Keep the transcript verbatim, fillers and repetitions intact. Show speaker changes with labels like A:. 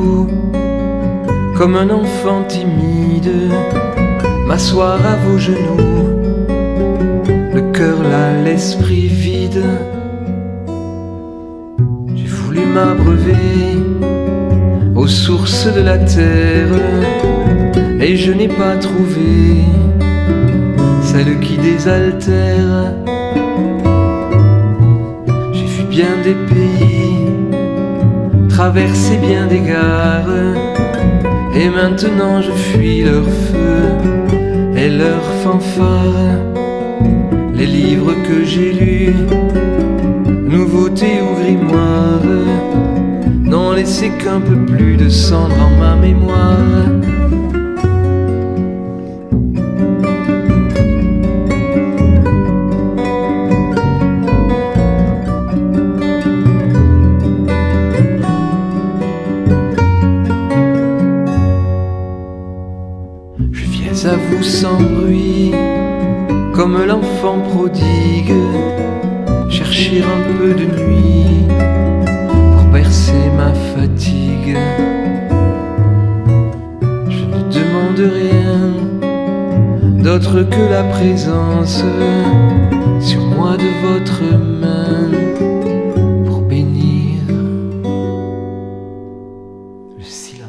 A: vous, comme un enfant timide, m'asseoir à vos genoux, le cœur là, l'esprit vide. J'ai voulu m'abreuver aux sources de la terre, et je n'ai pas trouvé celle qui désaltère. J'ai vu bien des pays, traversé bien des gares, et maintenant je fuis leur feu et leur fanfare. Les livres que j'ai lus, nouveautés ou grimoires, n'ont laissé qu'un peu plus de cendre en ma mémoire. Je viens à vous sans bruit, comme l'enfant prodigue, chercher un peu de nuit pour bercer ma fatigue. Je ne demande rien d'autre que la présence sur moi de votre main pour bénir le silence.